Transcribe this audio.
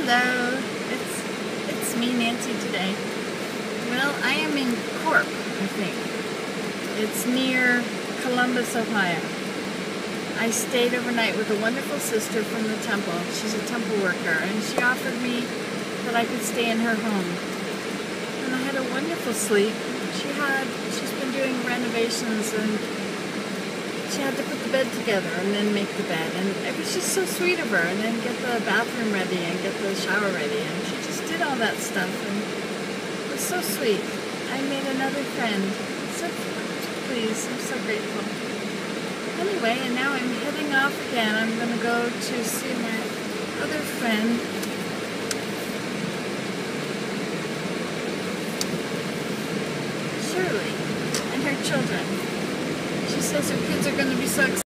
Hello, it's me, Nancy, today. Well, I am in Corp, I think. It's near Columbus, Ohio. I stayed overnight with a wonderful sister from the temple. She's a temple worker, and she offered me that I could stay in her home. And I had a wonderful sleep. She's been doing renovations, and she had to put the bed together and then make the bed, and it was just so sweet of her, and then get the bathroom ready and get the shower ready, and she just did all that stuff, and it was so sweet. I made another friend. So pleased. I'm so grateful. Anyway, and now I'm heading off again. I'm going to go to see my other friend. Shirley and her children. She says her kids are going to be so excited.